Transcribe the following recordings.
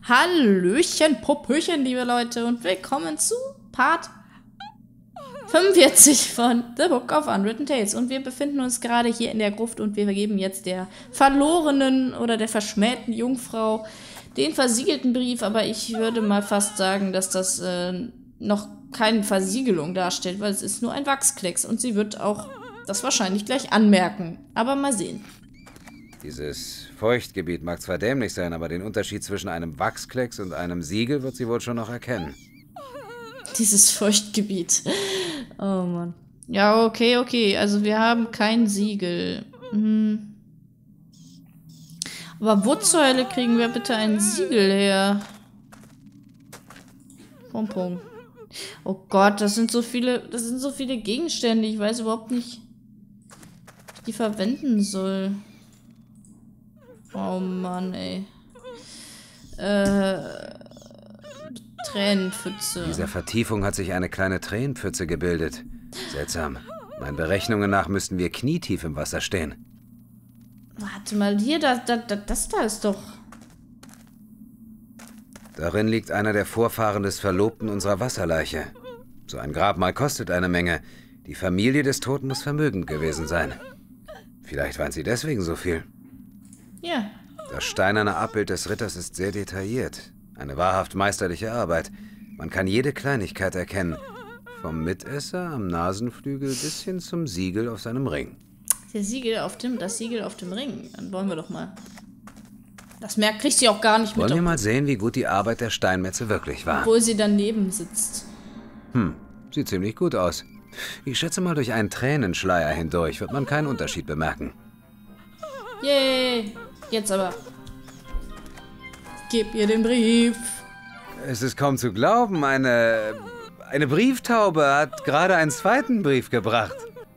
Hallöchen, Popöchen, liebe Leute, und willkommen zu Part 45 von The Book of Unwritten Tales. Und wir befinden uns gerade hier in der Gruft und wir geben jetzt der verlorenen oder der verschmähten Jungfrau den versiegelten Brief. Aber ich würde mal fast sagen, dass das noch keine Versiegelung darstellt, weil es ist nur ein Wachsklecks und sie wird auch das wahrscheinlich gleich anmerken. Aber mal sehen. Dieses Feuchtgebiet mag zwar dämlich sein, aber den Unterschied zwischen einem Wachsklecks und einem Siegel wird sie wohl schon noch erkennen. Dieses Feuchtgebiet. Oh Mann. Ja, okay. Also wir haben kein Siegel. Aber wo zur Hölle kriegen wir bitte ein Siegel her? Pum. Oh Gott, das sind so viele Gegenstände. Ich weiß überhaupt nicht, wie ich die verwenden soll. Oh Mann, ey. Tränenpfütze. Dieser Vertiefung hat sich eine kleine Tränenpfütze gebildet. Seltsam. Meinen Berechnungen nach müssten wir knietief im Wasser stehen. Warte mal, hier, das da ist doch... Darin liegt einer der Vorfahren des Verlobten unserer Wasserleiche. So ein Grabmal kostet eine Menge. Die Familie des Toten muss vermögend gewesen sein. Vielleicht weint sie deswegen so viel. Ja. Das steinerne Abbild des Ritters ist sehr detailliert. Eine wahrhaft meisterliche Arbeit. Man kann jede Kleinigkeit erkennen. Vom Mitesser am Nasenflügel bis hin zum Siegel auf seinem Ring. Das Siegel auf dem Ring. Dann wollen wir doch mal. Das kriegt sie auch gar nicht mit. Wollen wir mal sehen, wie gut die Arbeit der Steinmetze wirklich war. Obwohl sie daneben sitzt. Sieht ziemlich gut aus. Ich schätze mal, durch einen Tränenschleier hindurch wird man keinen Unterschied bemerken. Yay! Jetzt aber. Gib ihr den Brief. Es ist kaum zu glauben, eine Brieftaube hat gerade einen zweiten Brief gebracht.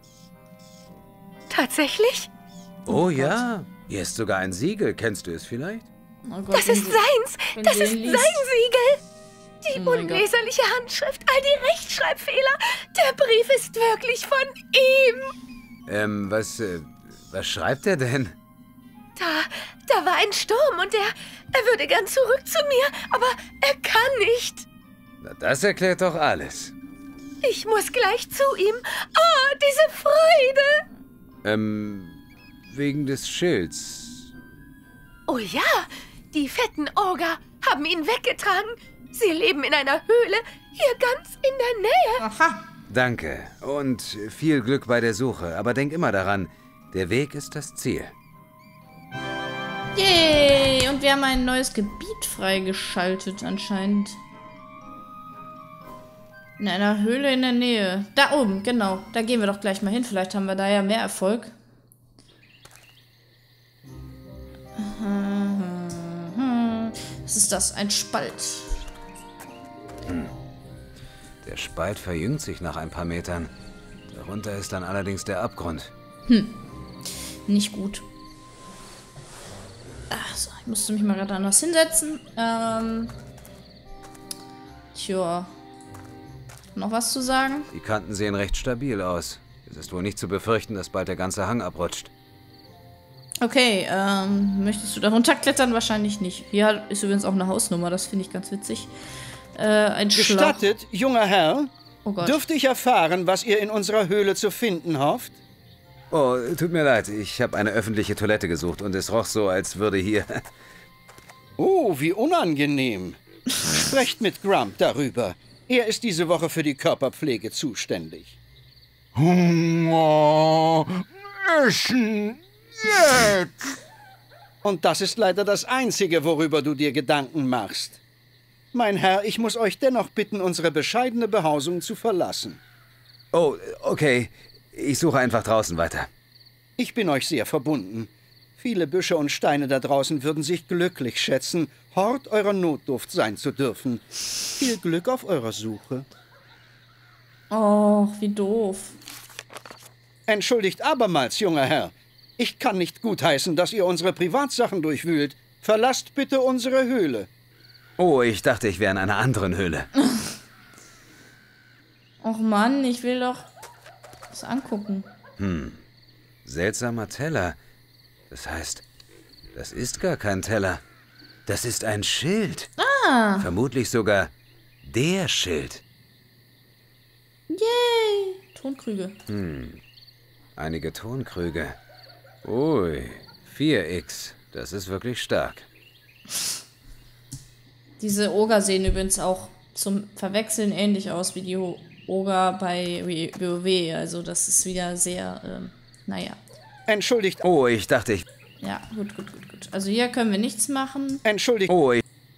Tatsächlich? Oh ja, hier ist sogar ein Siegel. Kennst du es vielleicht? Oh Gott, Das ist seins! Das ist sein Siegel! Die Oh mein Gott. unleserliche Handschrift, all die Rechtschreibfehler. Der Brief ist wirklich von ihm. Was schreibt er denn? Da war ein Sturm und er würde gern zurück zu mir, aber er kann nicht. Na, das erklärt doch alles. Ich muss gleich zu ihm. Oh, diese Freude! Wegen des Schilds. Oh ja, die fetten Orga haben ihn weggetragen. Sie leben in einer Höhle, hier ganz in der Nähe. Aha. Danke und viel Glück bei der Suche. Aber denk immer daran, der Weg ist das Ziel. Yay! Und wir haben ein neues Gebiet freigeschaltet anscheinend. In einer Höhle in der Nähe. Da oben, genau. Da gehen wir doch gleich mal hin. Vielleicht haben wir da ja mehr Erfolg. Was ist das? Ein Spalt. Der Spalt verjüngt sich nach ein paar Metern. Darunter ist dann allerdings der Abgrund. Nicht gut. So, ich musste mich mal gerade anders hinsetzen. Tja. Noch was zu sagen? Die Kanten sehen recht stabil aus. Es ist wohl nicht zu befürchten, dass bald der ganze Hang abrutscht. Okay, möchtest du da runterklettern? Wahrscheinlich nicht. Hier ist übrigens auch eine Hausnummer, das finde ich ganz witzig. Ein Schlauch. Gestattet, junger Herr, Oh Gott. dürfte ich erfahren, was ihr in unserer Höhle zu finden hofft? Oh, tut mir leid. Ich habe eine öffentliche Toilette gesucht und es roch so, als würde hier... Oh, wie unangenehm. Sprecht mit Grump darüber. Er ist diese Woche für die Körperpflege zuständig. Hunger, Essen, jetzt! Und das ist leider das Einzige, worüber du dir Gedanken machst. Mein Herr, ich muss euch dennoch bitten, unsere bescheidene Behausung zu verlassen. Oh, okay. Ich suche einfach draußen weiter. Ich bin euch sehr verbunden. Viele Büsche und Steine da draußen würden sich glücklich schätzen, Hort eurer Notdurft sein zu dürfen. Viel Glück auf eurer Suche. Oh, wie doof. Entschuldigt abermals, junger Herr. Ich kann nicht gutheißen, dass ihr unsere Privatsachen durchwühlt. Verlasst bitte unsere Höhle. Oh, ich dachte, ich wäre in einer anderen Höhle. Och Mann, ich will doch was angucken. Seltsamer Teller. Das heißt, das ist gar kein Teller. Das ist ein Schild. Ah. Vermutlich sogar der Schild. Yay. Tonkrüge. Einige Tonkrüge. Ui, 4x. Das ist wirklich stark. Diese Oger sehen übrigens auch zum Verwechseln ähnlich aus wie die Oger bei WoW. Also das ist wieder sehr, naja. Entschuldigt, Oh, ich dachte, ich... Ja, gut. Also hier können wir nichts machen. entschuldigt, Oh,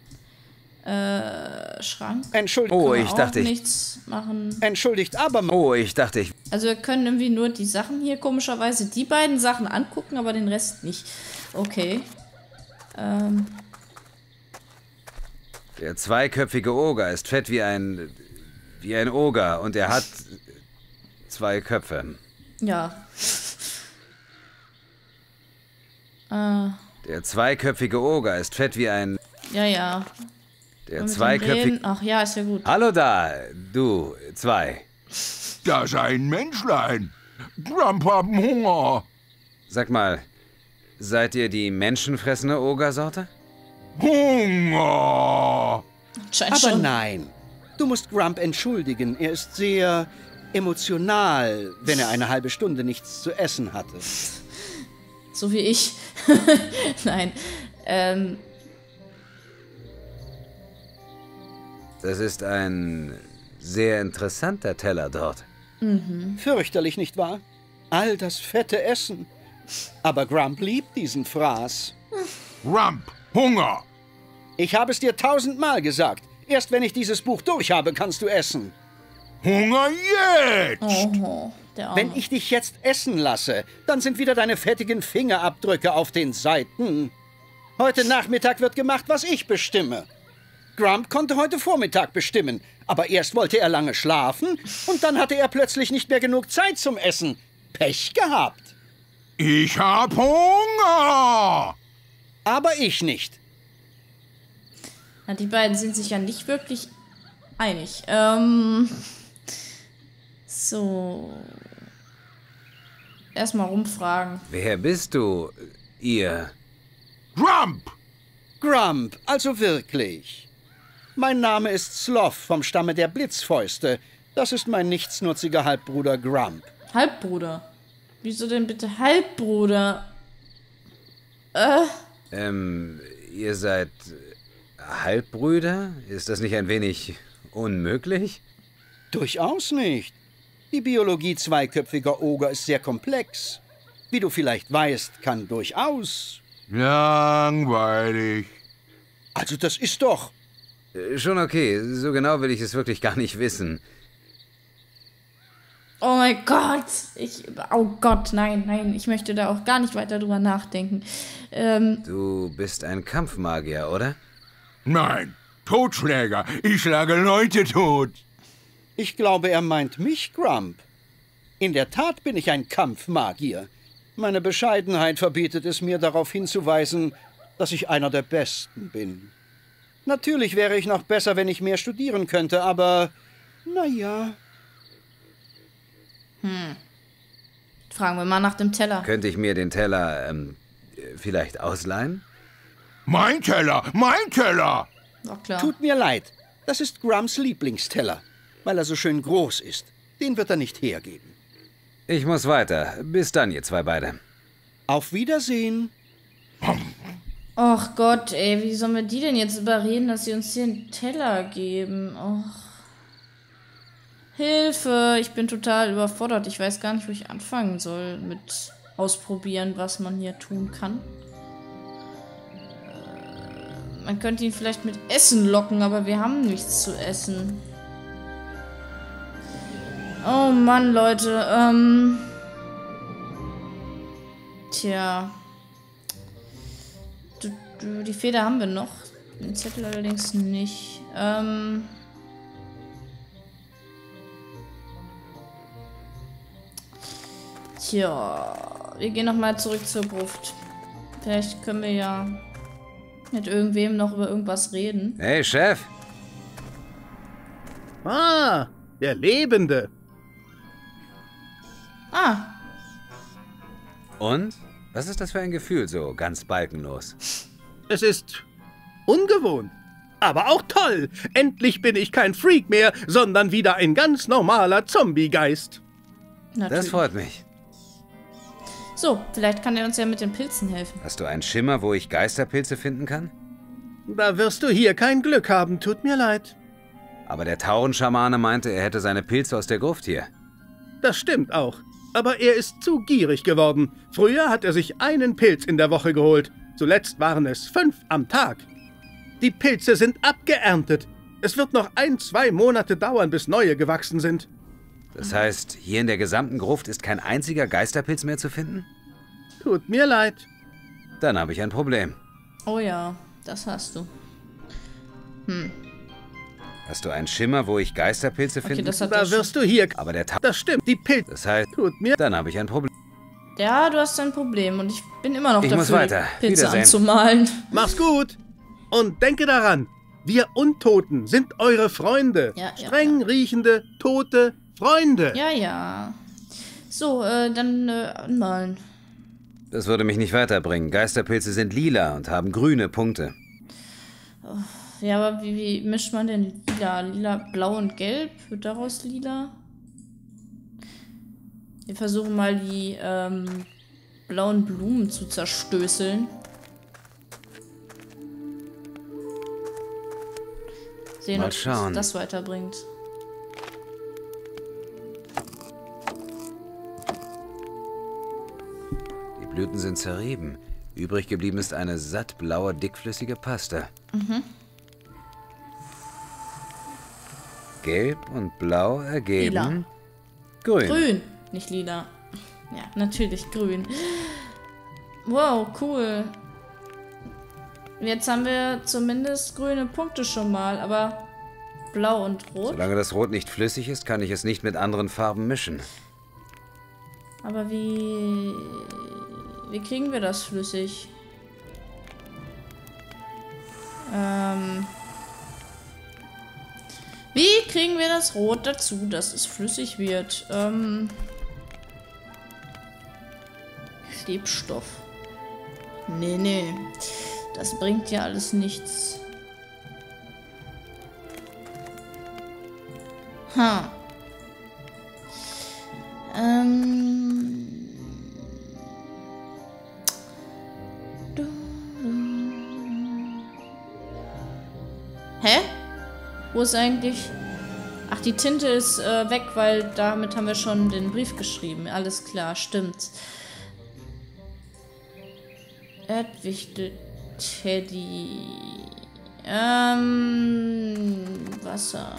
Schrank. entschuldigt, Oh, Können wir ich auch dachte, ich... nichts machen. entschuldigt, aber Oh, ich dachte, ich... Also wir können irgendwie nur die Sachen hier komischerweise, die beiden Sachen angucken, aber den Rest nicht. Okay. Der zweiköpfige Oger ist fett wie ein Oger und er hat 2 Köpfe. Ja. Der zweiköpfige Oger ist fett wie ein... Ja. Der Wollen wir mit dem zweiköpfige... reden? Ach ja, ist ja gut. Hallo da, du, 2. Das ist ein Menschlein. Grump haben Hunger. Sag mal, seid ihr die menschenfressende Ogersorte? Hunger. Scheint Aber schon. nein, du musst Grump entschuldigen. Er ist sehr emotional, wenn er eine halbe Stunde nichts zu essen hatte. So wie ich. Nein. Das ist ein sehr interessanter Teller dort. Fürchterlich, nicht wahr? All das fette Essen. Aber Grump liebt diesen Fraß. Grump, Hunger. Ich habe es dir 1000-mal gesagt. Erst wenn ich dieses Buch durch habe, kannst du essen. Hunger jetzt. Oh, der Arme. Wenn ich dich jetzt essen lasse, dann sind wieder deine fettigen Fingerabdrücke auf den Seiten. Heute Nachmittag wird gemacht, was ich bestimme. Grump konnte heute Vormittag bestimmen, aber erst wollte er lange schlafen und dann hatte er plötzlich nicht mehr genug Zeit zum Essen. Pech gehabt. Ich hab Hunger. Aber ich nicht. Ja, die beiden sind sich ja nicht wirklich einig. So. Erstmal rumfragen. Wer bist du, ihr? Grump. Grump, also wirklich. Mein Name ist Sloth vom Stamme der Blitzfäuste. Das ist mein nichtsnutziger Halbbruder Grump. Halbbruder. Wieso denn bitte Halbbruder? Ihr seid Halbbrüder? Ist das nicht ein wenig unmöglich? Durchaus nicht. Die Biologie zweiköpfiger Oger ist sehr komplex. Wie du vielleicht weißt, kann durchaus... Langweilig. Also das ist doch... Schon okay, so genau will ich es wirklich gar nicht wissen. Oh mein Gott. Oh Gott, nein. Ich möchte da auch gar nicht weiter drüber nachdenken. Du bist ein Kampfmagier, oder? Nein, Totschläger. Ich schlage Leute tot. Ich glaube, er meint mich, Grump. In der Tat bin ich ein Kampfmagier. Meine Bescheidenheit verbietet es mir, darauf hinzuweisen, dass ich einer der Besten bin. Natürlich wäre ich noch besser, wenn ich mehr studieren könnte, aber naja. Fragen wir mal nach dem Teller. Könnte ich mir den Teller, vielleicht ausleihen? Mein Teller, mein Teller. Doch klar. Tut mir leid, das ist Grumps Lieblingsteller, weil er so schön groß ist. Den wird er nicht hergeben. Ich muss weiter. Bis dann, ihr 2 beide. Auf Wiedersehen. Och Gott, ey, wie sollen wir die denn jetzt überreden, dass sie uns hier einen Teller geben? Och. Hilfe, ich bin total überfordert. Ich weiß gar nicht, wo ich anfangen soll mit ausprobieren, was man hier tun kann. Man könnte ihn vielleicht mit Essen locken, aber wir haben nichts zu essen. Oh Mann, Leute, Tja. Die Feder haben wir noch. Den Zettel allerdings nicht. Tja. Wir gehen nochmal zurück zur Gruft. Vielleicht können wir ja mit irgendwem noch über irgendwas reden. Hey, Chef. Ah, der Lebende. Ah, Und? Was ist das für ein Gefühl, so ganz balkenlos? Es ist Ungewohnt. Aber auch toll. Endlich bin ich kein Freak mehr, sondern wieder ein ganz normaler Zombie-Geist. Das freut mich. So, vielleicht kann er uns ja mit den Pilzen helfen. Hast du einen Schimmer, wo ich Geisterpilze finden kann? Da wirst du hier kein Glück haben, tut mir leid. Aber der Taurenschamane meinte, er hätte seine Pilze aus der Gruft hier. Das stimmt auch. Aber er ist zu gierig geworden. Früher hat er sich einen Pilz in der Woche geholt. Zuletzt waren es 5 am Tag. Die Pilze sind abgeerntet. Es wird noch 1-2 Monate dauern, bis neue gewachsen sind. Das heißt, hier in der gesamten Gruft ist kein einziger Geisterpilz mehr zu finden? Tut mir leid. Dann habe ich ein Problem. Oh ja, das hast du. Hast du einen Schimmer, wo ich Geisterpilze Okay, finden das hat Da er wirst du hier... Aber der Das stimmt, die Pilze... Das heißt, Tut mir... dann habe ich ein Problem. Ja, du hast ein Problem und ich bin immer noch Ich dafür, muss weiter. die Pilze Wiedersehen. anzumalen. Mach's gut. Und denke daran, wir Untoten sind eure Freunde. Ja, ja, Streng riechende, tote Freunde. Ja, ja. So, dann anmalen. Das würde mich nicht weiterbringen. Geisterpilze sind lila und haben grüne Punkte. Ja, aber wie mischt man denn lila? Lila, blau und gelb? Wird daraus lila? Wir versuchen mal die blauen Blumen zu zerstößeln. Sehen, Mal ob schauen. uns das weiterbringt. Die Blüten sind zerrieben. Übrig geblieben ist eine sattblaue, dickflüssige Paste. Gelb und Blau ergeben Lila. Grün. Grün, nicht lila. Ja, natürlich grün. Wow, cool. Jetzt haben wir zumindest grüne Punkte schon mal, aber blau und rot. Solange das Rot nicht flüssig ist, kann ich es nicht mit anderen Farben mischen. Aber wie kriegen wir das flüssig? Wie kriegen wir das Rot dazu, dass es flüssig wird? Klebstoff. Nee. Das bringt ja alles nichts. Ha. Hä? Wo ist eigentlich... Ach, die Tinte ist weg, weil damit haben wir schon den Brief geschrieben. Alles klar, stimmt. Erdwichtel Teddy. Wasser.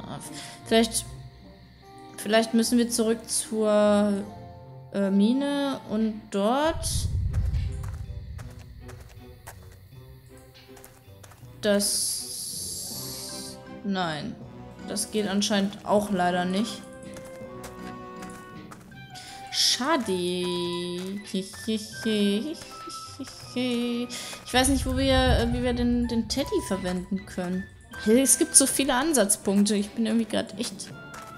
Vielleicht müssen wir zurück zur Mine und dort das... Nein. Das geht anscheinend auch leider nicht. Schade. Ich weiß nicht, wie wir den Teddy verwenden können. Es gibt so viele Ansatzpunkte. Ich bin irgendwie gerade echt...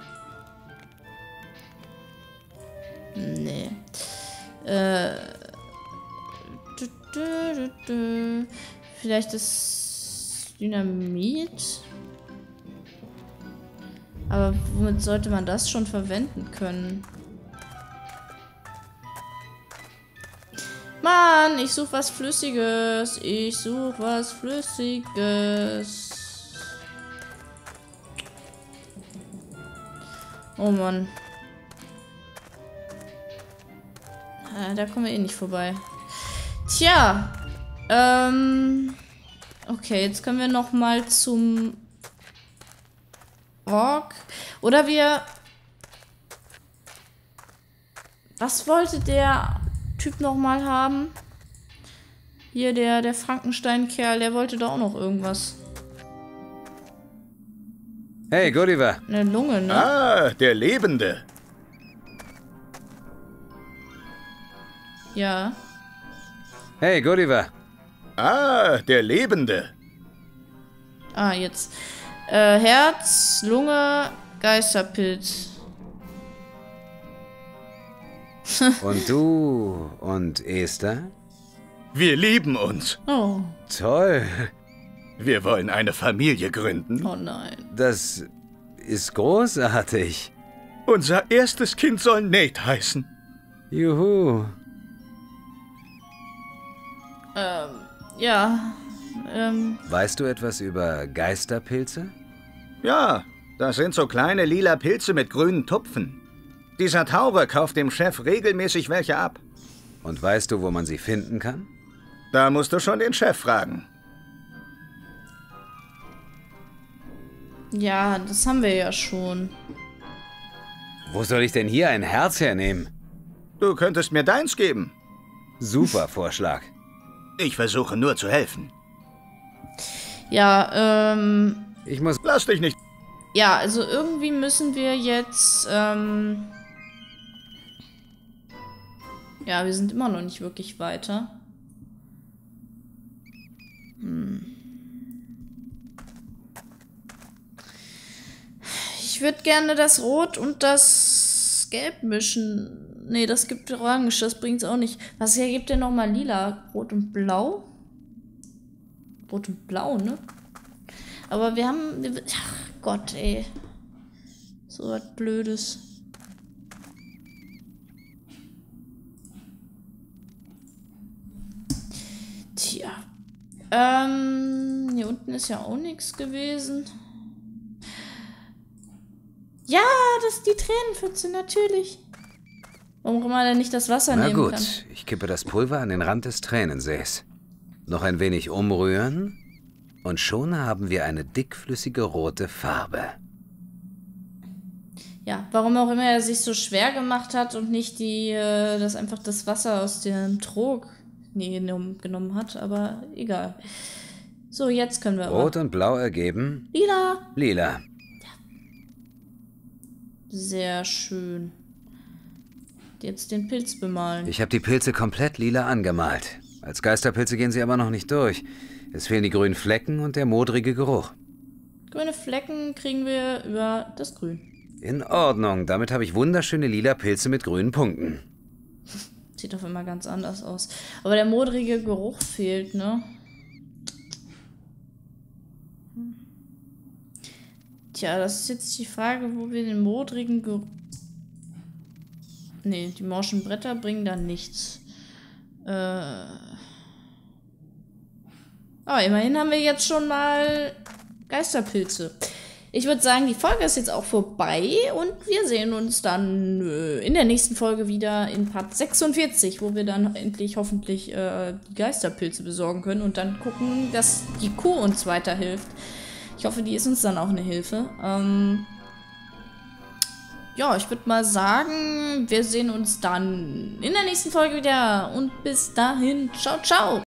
Nee. Vielleicht das Dynamit? Aber womit sollte man das schon verwenden können? Mann, ich suche was Flüssiges. Oh Mann. Da kommen wir eh nicht vorbei. Tja. Okay, jetzt können wir noch mal zum Ork. Oder wir... Was wollte der Typ noch mal haben? Hier, der Frankenstein-Kerl, der wollte doch auch noch irgendwas. Hey, Gulliver. Eine Lunge, ne? Ah, der Lebende. Ja. Hey, Gulliver. Ah, der Lebende. Ah, jetzt. Herz, Lunge, Geisterpilz. Und du und Esther? Wir lieben uns. Oh. Toll. Wir wollen eine Familie gründen. Oh nein. Das ist großartig. Unser erstes Kind soll Nate heißen. Juhu. Ja. Weißt du etwas über Geisterpilze? Ja, das sind so kleine lila Pilze mit grünen Tupfen. Dieser Taucher kauft dem Chef regelmäßig welche ab. Und weißt du, wo man sie finden kann? Da musst du schon den Chef fragen. Ja, das haben wir ja schon. Wo soll ich denn hier ein Herz hernehmen? Du könntest mir deins geben. Super Vorschlag. Ich versuche nur zu helfen. Ja, Ich muss... Lass dich nicht... ja, also irgendwie müssen wir jetzt, ja, wir sind immer noch nicht wirklich weiter. Ich würde gerne das Rot und das Gelb mischen. Nee, das gibt Orange, das bringt's auch nicht. Was ergibt denn nochmal Lila? Rot und Blau? Rot und Blau, ne? Aber wir haben... Ach Gott, ey. So was Blödes. Tja. Hier unten ist ja auch nichts gewesen. Ja, das ist die Tränenpfütze, natürlich. Warum kann man denn nicht das Wasser Na nehmen gut, kann? ich kippe das Pulver an den Rand des Tränensees. Noch ein wenig umrühren und schon haben wir eine dickflüssige rote Farbe. Ja, warum auch immer er sich so schwer gemacht hat und nicht einfach das Wasser aus dem Trog genommen hat, aber egal. So, jetzt können wir Rot und Blau ergeben Lila. Lila. Sehr schön. Jetzt den Pilz bemalen. Ich habe die Pilze komplett lila angemalt. Als Geisterpilze gehen sie aber noch nicht durch. Es fehlen die grünen Flecken und der modrige Geruch. Grüne Flecken kriegen wir über das Grün. In Ordnung, damit habe ich wunderschöne lila Pilze mit grünen Punkten. Sieht auf immer ganz anders aus. Aber der modrige Geruch fehlt, ne? Tja, das ist jetzt die Frage, wo wir den modrigen Geruch... Ne, die morschen Bretter bringen da nichts. Aber immerhin haben wir jetzt schon mal Geisterpilze. Ich würde sagen, die Folge ist jetzt auch vorbei und wir sehen uns dann in der nächsten Folge wieder in Part 46, wo wir dann endlich hoffentlich die Geisterpilze besorgen können und dann gucken, dass die Kuh uns weiterhilft. Ich hoffe, die ist uns dann auch eine Hilfe. Ja, ich würde mal sagen, wir sehen uns dann in der nächsten Folge wieder und bis dahin, ciao, ciao!